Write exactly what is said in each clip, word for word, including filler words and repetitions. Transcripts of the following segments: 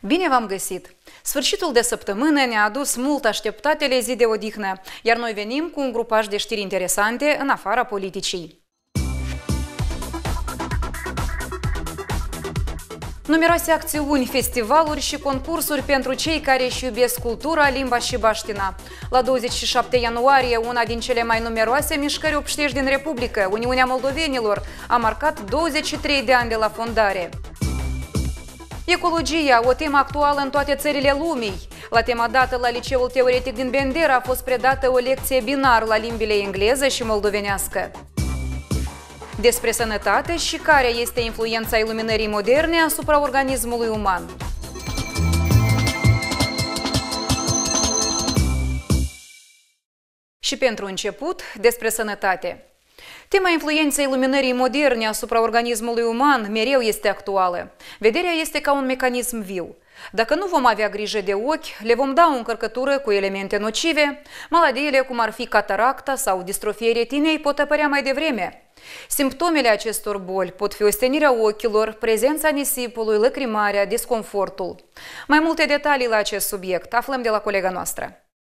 Bine v-am găsit! Sfârșitul de săptămână ne-a adus mult așteptatele zi de odihnă, iar noi venim cu un grupaj de știri interesante în afara politicii. Numeroase acțiuni, festivaluri și concursuri pentru cei care își iubesc cultura, limba și baștina. La douăzeci și șapte ianuarie, una din cele mai numeroase mișcări obștești din Republică, Uniunea Moldovenilor, a marcat douăzeci și trei de ani de la fondare. Ecologia, o temă actuală în toate țările lumii. La tema dată la Liceul Teoretic din Bendera a fost predată o lecție binar la limbile engleză și moldovenească. Despre sănătate și care este influența iluminării moderne asupra organismului uman. Și pentru început, despre sănătate. Tema influenței luminării moderne asupra organismului uman mereu este actuală. Vederea este ca un mecanism viu. Dacă nu vom avea grijă de ochi, le vom da o încărcătură cu elemente nocive, maladiile cum ar fi cataracta sau distrofie retinei pot apărea mai devreme. Simptomele acestor boli pot fi ostenirea ochilor, prezența nisipului, lăcrimarea, disconfortul. Mai multe detalii la acest subiect aflăm de la colega noastră.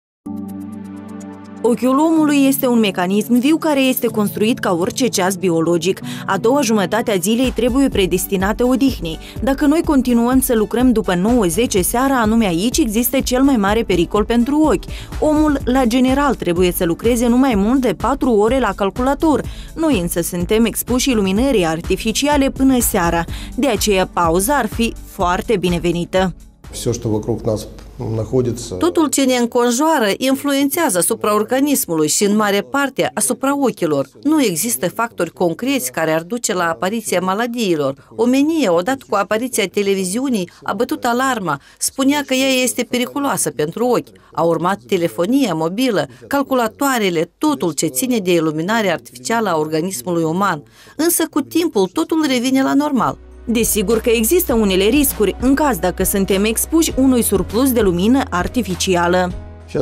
Ochiul omului este un mecanism viu care este construit ca orice ceas biologic. A doua jumătate a zilei trebuie predestinată odihnei. Dacă noi continuăm să lucrăm după nouă zece seara, anume aici există cel mai mare pericol pentru ochi. Omul, la general, trebuie să lucreze nu mai mult de patru ore la calculator. Noi însă suntem expuși iluminării artificiale până seara. De aceea, pauza ar fi foarte binevenită. Totul ce ne înconjoară influențează asupra organismului și în mare parte asupra ochilor. Nu există factori concreți care ar duce la apariția maladiilor. Omenia, odată cu apariția televiziunii, a bătut alarma, spunea că ea este periculoasă pentru ochi. A urmat telefonia mobilă, calculatoarele, totul ce ține de iluminarea artificială a organismului uman. Însă cu timpul totul revine la normal. Desigur că există unele riscuri în caz dacă suntem expuși unui surplus de lumină artificială.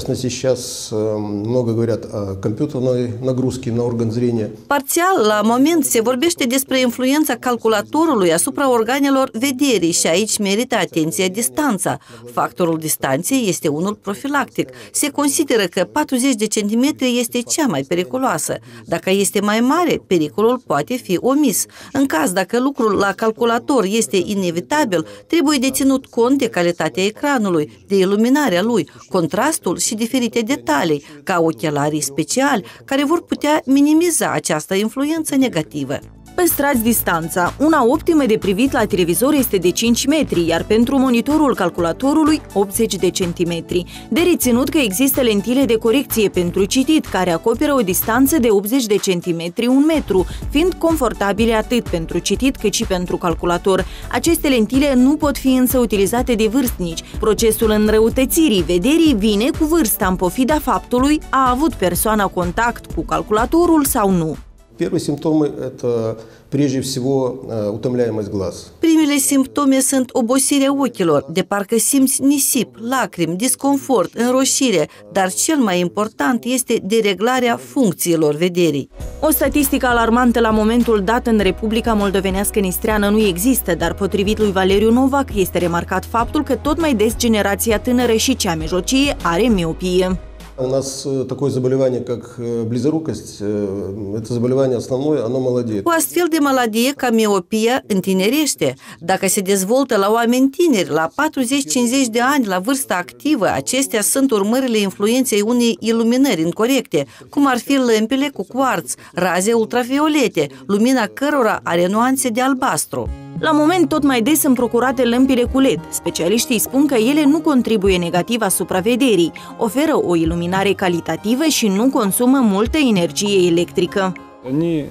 Parțial, la moment, se vorbește despre influența calculatorului asupra organelor vederii și aici merită atenție distanța. Factorul distanței este unul profilactic. Se consideră că patruzeci de centimetri este cea mai periculoasă. Dacă este mai mare, pericolul poate fi omis. În caz dacă lucrul la calculator este inevitabil, trebuie de ținut cont de calitatea ecranului, de iluminarea lui, contrastul și diferite detalii, ca ochelarii speciali, care vor putea minimiza această influență negativă. Păstrați distanța. Una optimă de privit la televizor este de cinci metri, iar pentru monitorul calculatorului optzeci de centimetri. De reținut că există lentile de corecție pentru citit, care acoperă o distanță de optzeci de centimetri, un metru, fiind confortabile atât pentru citit cât și pentru calculator. Aceste lentile nu pot fi însă utilizate de vârstnici. Procesul înrăutățirii vederii vine cu vârsta, în pofida faptului a avut persoana contact cu calculatorul sau nu. Первые симптомы – это прежде всего утомляемость глаз. Primele simptome sunt obosirea ochilor, de parcă simți nisip, lacrimi, disconfort, înroșire, dar cel mai important este dereglarea funcțiilor vederii. O statistică alarmantă la momentul dat în Republica Moldovenească Nistreană nu există, dar potrivit lui Valeriu Novac este remarcat faptul că tot mai des generația tânără și cea mijlocie are miopie. У нас такое заболевание, как близорукость, это заболевание основное, оно молодеет. O astfel de maladie ca miopia întinerește. Dacă se dezvoltă la oameni tineri, la patruzeci cincizeci de ani, la vârsta activă, acestea sunt urmările influenței unei iluminări incorecte, cum ar fi lămpile cu cuarț, raze ultraviolete, lumina cărora are nuanțe de albastru. La moment tot mai des sunt procurate lămpile cu L E D. Specialiștii spun că ele nu contribuie negativ asupra vederii, oferă o iluminare calitativă și nu consumă multă energie electrică. Они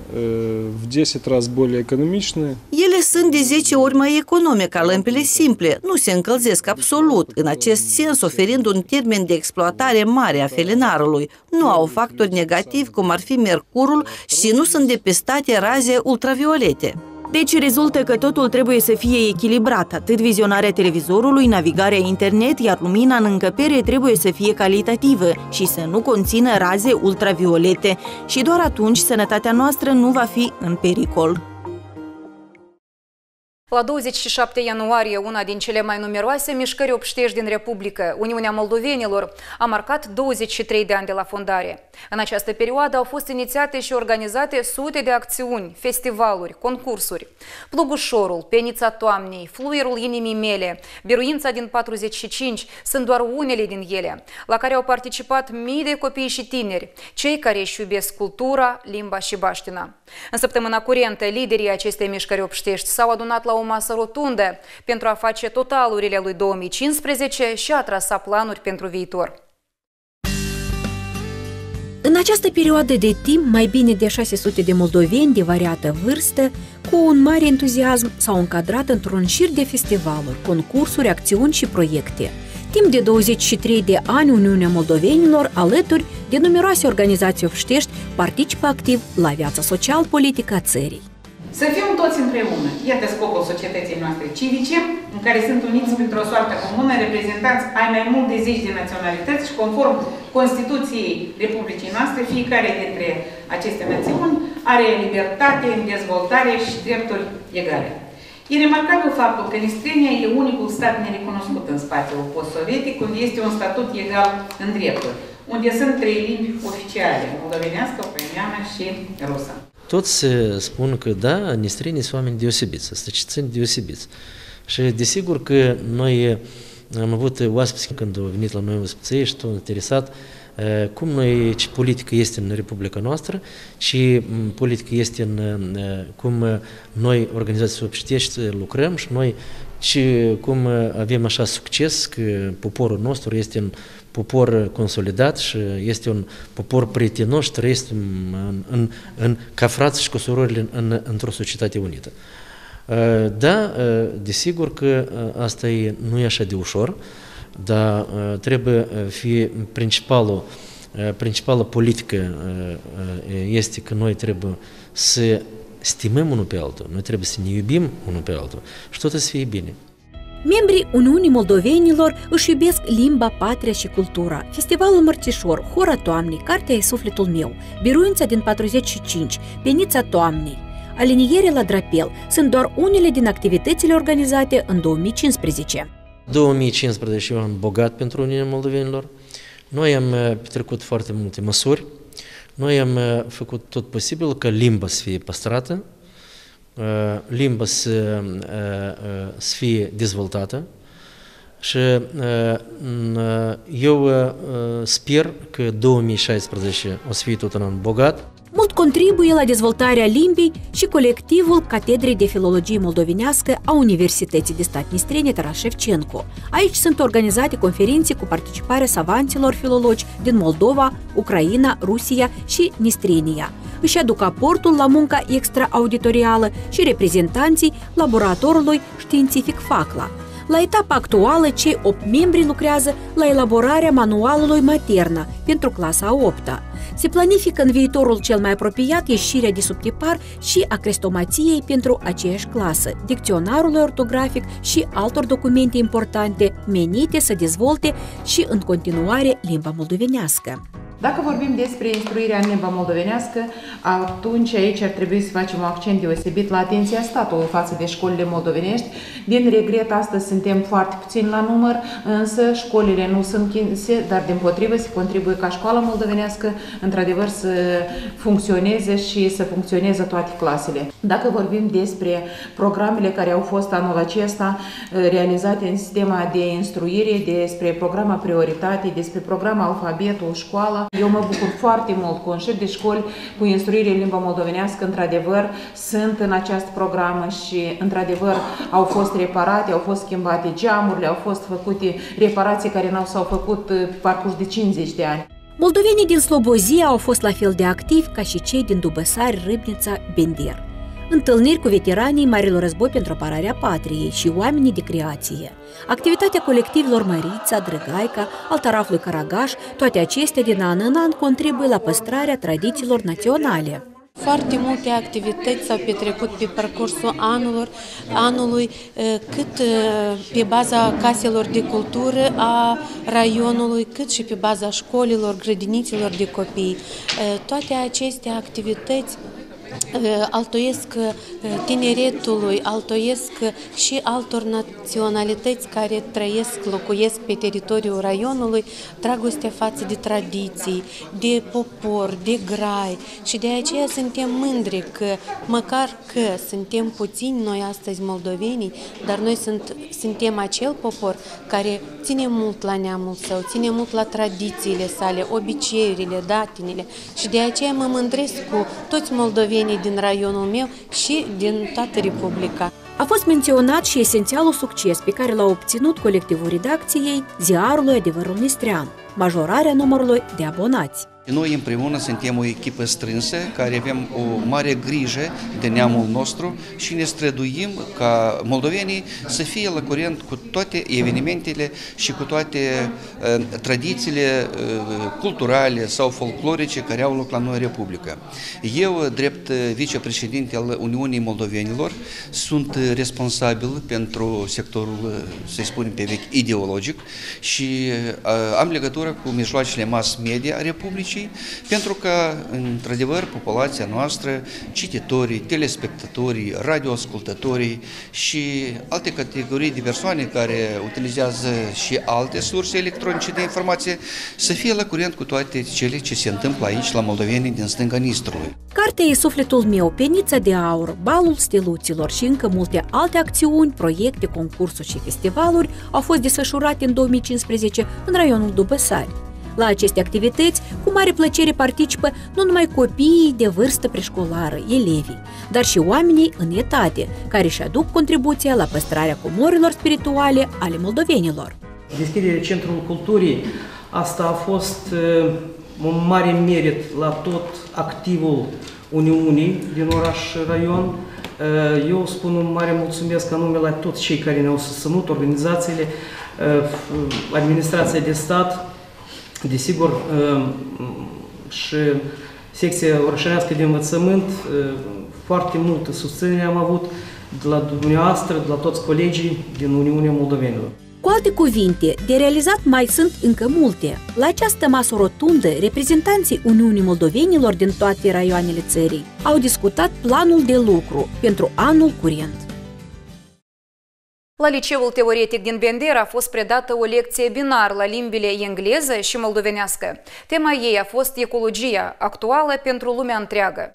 в десять раз более экономичные. Ele sunt de zece ori mai economice ca lămpile simple, nu se încălzesc absolut, în acest sens oferind un termen de exploatare mare a felinarului. Nu au factori negativi cum ar fi mercurul și nu sunt depistate raze ultraviolete. Deci rezultă că totul trebuie să fie echilibrat, atât vizionarea televizorului, navigarea internet, iar lumina în încăpere trebuie să fie calitativă și să nu conțină raze ultraviolete. Și doar atunci sănătatea noastră nu va fi în pericol. La douăzeci și șapte ianuarie, una din cele mai numeroase mișcări obștești din Republică, Uniunea Moldovenilor, a marcat douăzeci și trei de ani de la fondare. În această perioadă au fost inițiate și organizate sute de acțiuni, festivaluri, concursuri. Plugușorul, Penița Toamnei, Fluierul inimii mele, Biruința din patruzeci și cinci sunt doar unele din ele, la care au participat mii de copii și tineri, cei care își iubesc cultura, limba și baștina. În săptămâna curentă, liderii acestei mișcări obștești s-au adunat la o masă rotundă pentru a face totalurile lui două mii cincisprezece și a trasa planuri pentru viitor. În această perioadă de timp, mai bine de șase sute de moldoveni de variată vârstă, cu un mare entuziasm, s-au încadrat într-un șir de festivaluri, concursuri, acțiuni și proiecte. Timp de douăzeci și trei de ani, Uniunea Moldovenilor, alături de numeroase organizații obștești, participă activ la viața social-politică a țării. Să fim toți împreună. Iată scopul societății noastre civice, în care sunt uniți printr-o soartă comună reprezentanți ai mai mult de zeci de naționalități și conform Constituției Republicii noastre, fiecare dintre aceste națiuni are libertate, dezvoltare și drepturi egale. E remarcabil faptul că Nistrenia e unicul stat nerecunoscut în spațiul post-sovietic, unde este un statut egal în drepturi, unde sunt trei limbi oficiale, moldovenească, ucraineană și rusă. Toți spun că da, nistrenii sunt oameni deosebiți, stăcițeni deosebiți. Și desigur că noi am avut oaspeți când au venit la noi oaspeței și s-au interesat cum noi, ce politică este în Republica noastră, ce politică este în, cum noi, organizații obștești, lucrăm și noi și cum avem așa succes că poporul nostru este un popor consolidat și este un popor prietenos și trăiesc în, în, în, ca frați și cu surorile în, într-o societate unită. Da, desigur că asta e, nu e așa de ușor, dar trebuie fi principalul, principală politică este că noi trebuie să stimăm unul pe altul, noi trebuie să ne iubim unul pe altul și tot să fie bine. Membrii Uniunii Moldovenilor își iubesc limba, patria și cultura. Festivalul Mărțișor, Hora Toamnei, Cartea e sufletul meu, Biruința din patruzeci și cinci, Penița Toamnei, aliniere la drapel sunt doar unele din activitățile organizate în două mii cincisprezece. două mii cincisprezece e un an bogat pentru Uniunea Moldovenilor. Noi am petrecut foarte multe măsuri. Noi am făcut tot posibil ca limba să fie păstrată, limba să, să fie dezvoltată și eu sper că două mii șaisprezece o să fie tot un an bogat. Mult contribuie la dezvoltarea limbii și colectivul Catedrei de Filologie Moldovenească a Universității de Stat Nistrene Taras Shevchenko. Aici sunt organizate conferințe cu participarea savanților filologi din Moldova, Ucraina, Rusia și Nistrenia. Își aduc aportul la munca extraauditorială și reprezentanții laboratorului științific FACLA. La etapa actuală, cei opt membri lucrează la elaborarea manualului Materna pentru clasa a opta. Se planifică în viitorul cel mai apropiat ieșirea de sub tipar și a crestomației pentru aceeași clasă, dicționarului ortografic și altor documente importante menite să dezvolte și în continuare limba moldovenească. Dacă vorbim despre instruirea în limba moldovenească, atunci aici ar trebui să facem un accent deosebit la atenția statului față de școlile moldovenești. Din regret, astăzi suntem foarte puțini la număr, însă școlile nu sunt închise, dar dimpotrivă se contribuie ca școala moldovenească într-adevăr să funcționeze și să funcționeze toate clasele. Dacă vorbim despre programele care au fost anul acesta realizate în sistema de instruire, despre programa Prioritate, despre programa Alfabetul, Școala, eu mă bucur foarte mult că un șir de școli cu instruire în limba moldovenească, într-adevăr, sunt în această programă și, într-adevăr, au fost reparate, au fost schimbate geamurile, au fost făcute reparații care nu s-au făcut pe parcurs de cincizeci de ani. Moldovenii din Slobozia au fost la fel de activi ca și cei din Dubăsari, Râbnița, Bender. Întâlniri cu veteranii Marilor Război pentru apărarea patriei și oamenii de creație. Activitatea colectivilor Mărița, Drăgaica, al tarafului Caragaș, toate acestea din an în an contribuie la păstrarea tradițiilor naționale. Foarte multe activități s-au petrecut pe parcursul anului, anului, cât pe baza caselor de cultură a raionului, cât și pe baza școlilor, grădiniților de copii. Toate aceste activități altoiesc tineretului, altoiesc și altor naționalități care trăiesc, locuiesc pe teritoriul raionului, dragostea față de tradiții, de popor, de grai și de aceea suntem mândri că, măcar că suntem puțini noi astăzi moldovenii, dar noi sunt, suntem acel popor care ține mult la neamul său, ține mult la tradițiile sale, obiceiurile, datinile și de aceea mă mândresc cu toți moldovenii din raionul meu și din toată Republica. A fost menționat și esențialul succes pe care l-a obținut colectivul redacției ziarului Adevărul Nistrean, majorarea numărului de abonați. Noi împreună suntem o echipă strânsă care avem o mare grijă de neamul nostru și ne străduim ca moldovenii să fie la curent cu toate evenimentele și cu toate uh, tradițiile uh, culturale sau folclorice care au loc la noi în Republică. Eu, drept vicepreședinte al Uniunii Moldovenilor, sunt responsabil pentru sectorul, să spunem pe vechi, ideologic și uh, am legătură cu mijloacele mass media a Republicii, pentru că, într-adevăr, populația noastră, cititorii, telespectatorii, radioascultătorii și alte categorii de persoane care utilizează și alte surse electronice de informație, să fie la curent cu toate cele ce se întâmplă aici, la moldovenii din stânga Nistrului. Cartea E sufletul meu, Penița de aur, Balul steluților și încă multe alte acțiuni, proiecte, concursuri și festivaluri au fost desfășurate în două mii cincisprezece în raionul Dubăsari. La aceste activități, cu mare plăcere participă nu numai copiii de vârstă preșcolară, elevii, dar și oamenii în etate, care își aduc contribuția la păstrarea comorilor spirituale ale moldovenilor. Deschiderea Centrului Culturii, asta a fost uh, un mare merit la tot activul Uniunii din oraș raion. Uh, eu spun un mare mulțumesc anume la toți cei care ne-au susținut, organizațiile, uh, administrația de stat, desigur, și secția orășănească de învățământ, foarte multă susținere am avut de la dumneavoastră, de la toți colegii din Uniunea Moldovenilor. Cu alte cuvinte, de realizat mai sunt încă multe. La această masă rotundă, reprezentanții Uniunii Moldovenilor din toate raioanele țării au discutat planul de lucru pentru anul curent. La Liceul Teoretic din Bendera a fost predată o lecție binar la limbile engleză și moldovenească. Tema ei a fost ecologia, actuală pentru lumea întreagă.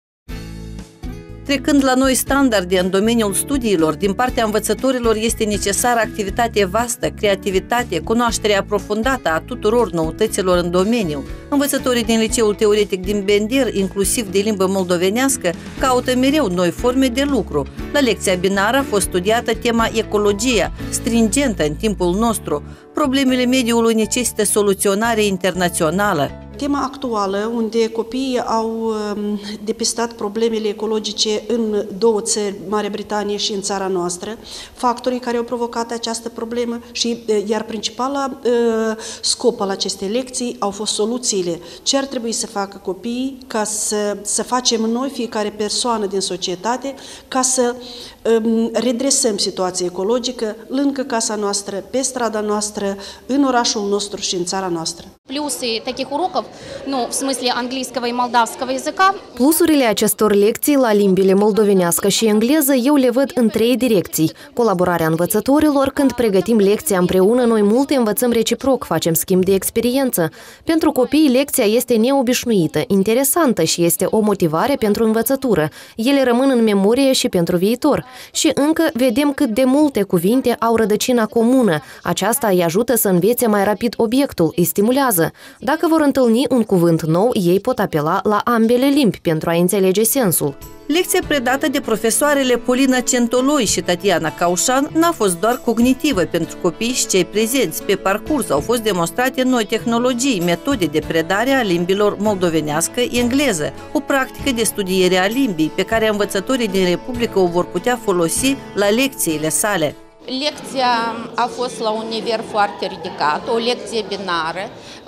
Trecând la noi standarde în domeniul studiilor, din partea învățătorilor este necesară activitate vastă, creativitate, cunoaștere aprofundată a tuturor noutăților în domeniu. Învățătorii din Liceul Teoretic din Bender, inclusiv de limbă moldovenească, caută mereu noi forme de lucru. La lecția binară a fost studiată tema ecologia, stringentă în timpul nostru. Problemele mediului necesită soluționare internațională. Tema actuală, unde copiii au depistat problemele ecologice în două țări, Marea Britanie și în țara noastră, factorii care au provocat această problemă și iar principala scop al acestei lecții au fost soluțiile. Ce ar trebui să facă copiii ca să, să facem noi, fiecare persoană din societate, ca să um, redresăm situația ecologică lângă casa noastră, pe strada noastră, în orașul nostru și în țara noastră. Плюсы таких уроков, ну, в смысле английского и молдавского языка. Plusurile acestor lecții la limbile moldovenească și engleză eu le văd în trei direcții. Colaborarea învățătorilor, când pregătim lecția împreună, noi multe învățăm reciproc, facem schimb de experiență. Pentru copii, lecția este neobișnuită, interesantă și este o motivare pentru învățătură. Ele rămân în memorie și pentru viitor. Și încă vedem cât de multe cuvinte au rădăcina comună. Aceasta îi ajută să învețe mai rapid obiectul, îi stimulează. Dacă vor întâlni un cuvânt nou, ei pot apela la ambele limbi pentru a înțelege sensul. Lecția predată de profesoarele Polina Centoloi și Tatiana Caușan n-a fost doar cognitivă pentru copii și cei prezenți. Pe parcurs au fost demonstrate noi tehnologii, metode de predare a limbilor moldovenească, engleză, o practică de studiere a limbii pe care învățătorii din Republică o vor putea folosi la lecțiile sale. Lecția a fost la un nivel foarte ridicat, o lecție binară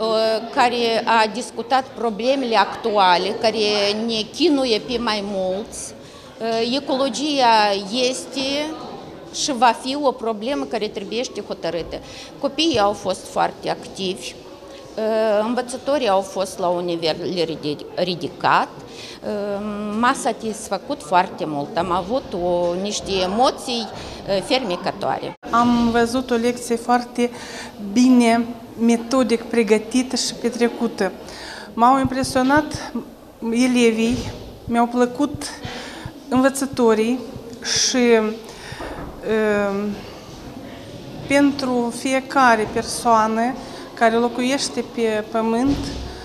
care a discutat problemele actuale, care ne chinuie pe mai mulți. Ecologia este și va fi o problemă care trebuie hotărâtă. Copiii au fost foarte activi, Învățătorii au fost la un nivel ridicat, m-a satisfăcut foarte mult, am avut o, niște emoții fermecătoare. Am văzut o lecție foarte bine, metodic pregătită și petrecută. M-au impresionat elevii, mi-au plăcut învățătorii și uh, pentru fiecare persoană care locuiește pe pământ,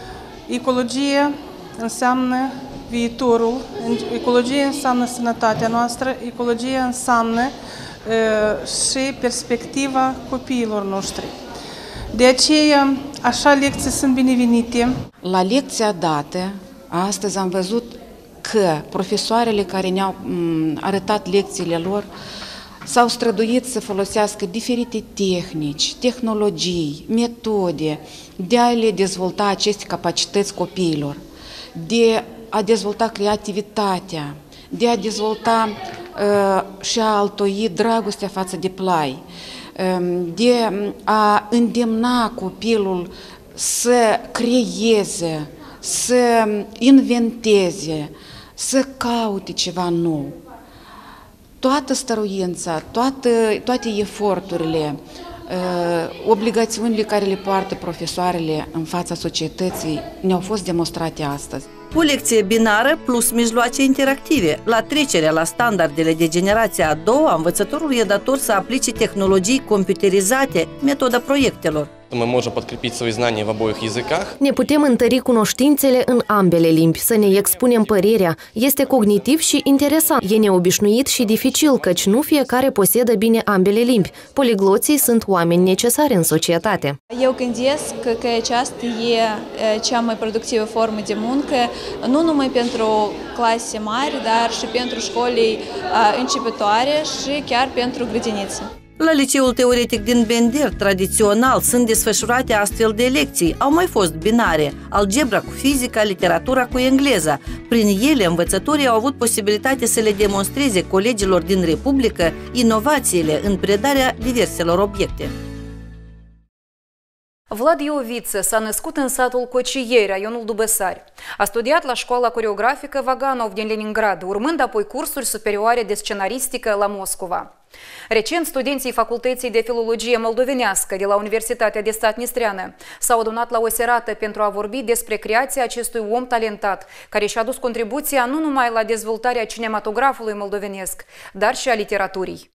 ecologia înseamnă viitorul, ecologia înseamnă sănătatea noastră, ecologia înseamnă uh, și perspectiva copiilor noștri. De aceea, așa lecții sunt binevenite. La lecția dată, astăzi am văzut că profesoarele care ne-au arătat lecțiile lor s-au străduit să folosească diferite tehnici, tehnologii, metode de a le dezvolta aceste capacități copiilor, de a dezvolta creativitatea, de a dezvolta uh, și a altoi dragostea față de plai, uh, de a îndemna copilul să creeze, să inventeze, să caute ceva nou. Toată stăruința, toată, toate eforturile, obligațiunile care le poartă profesoarele în fața societății ne-au fost demonstrate astăzi. O lecție binară plus mijloace interactive. La trecerea la standardele de generația a doua, învățătorul e dator să aplice tehnologii computerizate, metoda proiectelor. Мы можем подкрепить свои знания в обоих языках. Ne putem întări cunoștințele în ambele limbi, să ne expunem părerea. Este cognitiv și interesant. E neobișnuit și dificil, căci nu fiecare posedă bine ambele limbi. Poligloții sunt oameni necesari în societate. Eu gândesc că aceasta e cea mai productivă formă de muncă, nu numai pentru clase mari, dar și pentru școli începătoare și chiar pentru grădinițe. La liceul teoretic din Bender, tradițional, sunt desfășurate astfel de lecții. Au mai fost binare, algebra cu fizica, literatura cu engleza. Prin ele, învățătorii au avut posibilitate să le demonstreze colegilor din Republică inovațiile în predarea diverselor obiecte. Vlad Ioviță s-a născut în satul Cociei, raionul Dubăsari. A studiat la școala coreografică Vaganov din Leningrad, urmând apoi cursuri superioare de scenaristică la Moscova. Recent, studenții Facultății de Filologie Moldovenească de la Universitatea de Stat Nistreană s-au adunat la o serată pentru a vorbi despre creația acestui om talentat, care și-a adus contribuția nu numai la dezvoltarea cinematografului moldovenesc, dar și a literaturii.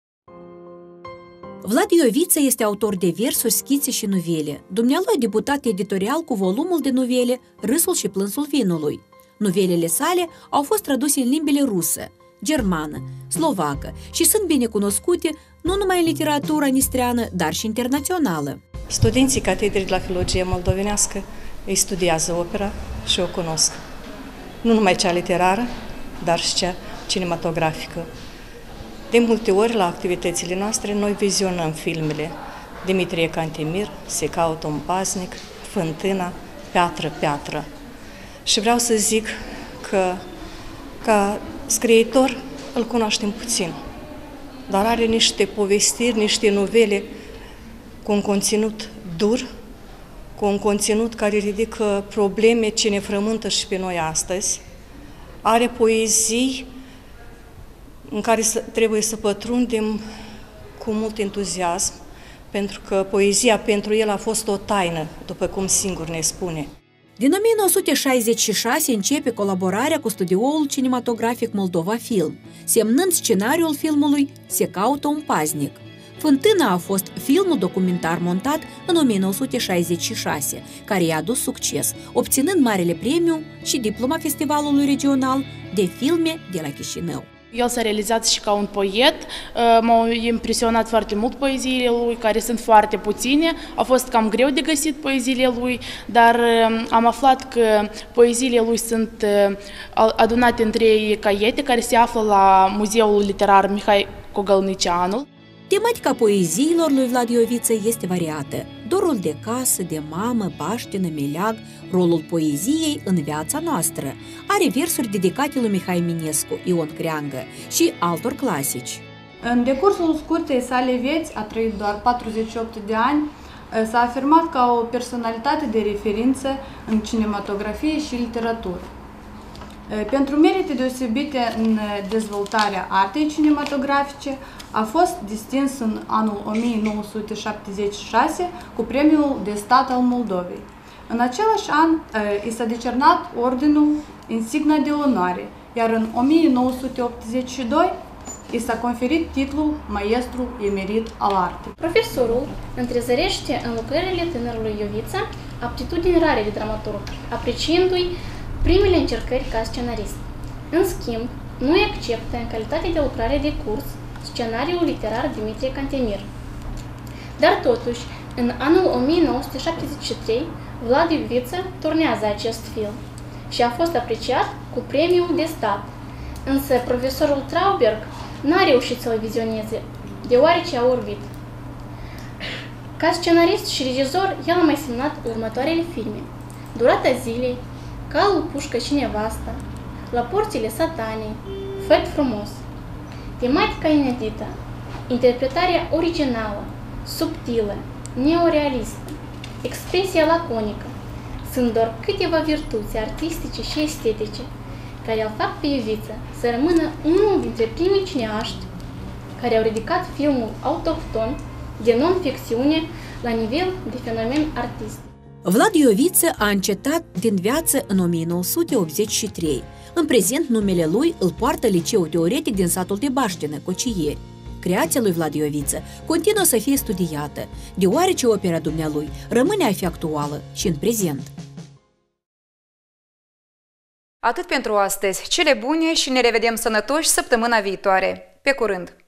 Vlad Ioviță este autor de versuri, schițe și novele. Dumnealui a debutat editorial cu volumul de novele Râsul și plânsul vinului. Novelele sale au fost traduse în limbile rusă, germană, slovacă și sunt bine cunoscute nu numai în literatura nistreană, dar și internațională. Studenții Catedrei de la Filologie Moldovenească îi studiază opera și o cunosc. Nu numai cea literară, dar și cea cinematografică. De multe ori, la activitățile noastre, noi vizionăm filmele Dimitrie Cantemir, Se caută un paznic, Fântâna, Piatră, Piatră. Și vreau să zic că, ca scriitor, îl cunoaștem puțin, dar are niște povestiri, niște novele cu un conținut dur, cu un conținut care ridică probleme ce ne frământă și pe noi astăzi. Are poezii în care trebuie să pătrundem cu mult entuziasm, pentru că poezia pentru el a fost o taină, după cum singur ne spune. Din o mie nouă sute șaizeci și șase începe colaborarea cu studioul cinematografic Moldova Film, semnând scenariul filmului Se caută un paznic. Fântâna a fost filmul documentar montat în o mie nouă sute șaizeci și șase, care i-a adus succes, obținând marele premiu și diploma Festivalului Regional de Filme de la Chișinău. El s-a realizat și ca un poet, m-au impresionat foarte mult poeziile lui, care sunt foarte puține, a fost cam greu de găsit poeziile lui, dar am aflat că poeziile lui sunt adunate în trei caiete care se află la Muzeul Literar Mihai Cogălnicianu. Tematica poeziilor lui Vlad Ioviță este variată. Dorul de casă, de mamă, baștină, meleag, rolul poeziei în viața noastră. Are versuri dedicate lui Mihai Minescu, Ion Creangă și altor clasici. În decursul scurtei sale vieți, a trăit doar patruzeci și opt de ani, s-a afirmat ca o personalitate de referință în cinematografie și literatură. Pentru merite deosebite în dezvoltarea artei cinematografice, a fost distins în anul o mie nouă sute șaptezeci și șase cu Premiul de Stat al Moldovei. În același an, i s-a decernat ordinul Insigna de Onoare, iar în o mie nouă sute optzeci și doi i s-a conferit titlul Maestru Emerit al Artei. Profesorul întrezărește în lucrările tânărului Ioviță aptitudini rare de dramaturg, apreciindu-i primele încercări ca scenarist. În schimb, nu îi acceptă în calitate de lucrare de curs scenariul literar Dimitrie Cantemir. Dar totuși, în anul o mie nouă sute șaptezeci și trei, Vlad Ioviță turnează acest film și a fost apreciat cu Premiul de Stat. Însă profesorul Trauberg n-a reușit să-l vizioneze, deoarece a orbit. Ca scenarist și regizor, el a mai semnat următoarele filme: Durata zilei, Calul, pușcă și nevasta, La porțile satanei, Făt frumos. Tematica inedită, interpretarea originală, subtilă, neorealistă, expresia laconică, sunt doar câteva virtuți artistice și estetice care îl fac pe Ioviță să rămână unul dintre primii cineaști care au ridicat filmul autohton de non-ficțiune la nivel de fenomen artistic. Vlad Ioviță a încetat din viață în o mie nouă sute optzeci și trei. În prezent, numele lui îl poartă Liceul Teoretic din satul de Baștină, Cocieri. Creația lui Vlad Ioviță continuă să fie studiată, deoarece opera dumnealui rămâne a fi actuală și în prezent. Atât pentru astăzi. Cele bune și ne revedem sănătoși săptămâna viitoare. Pe curând!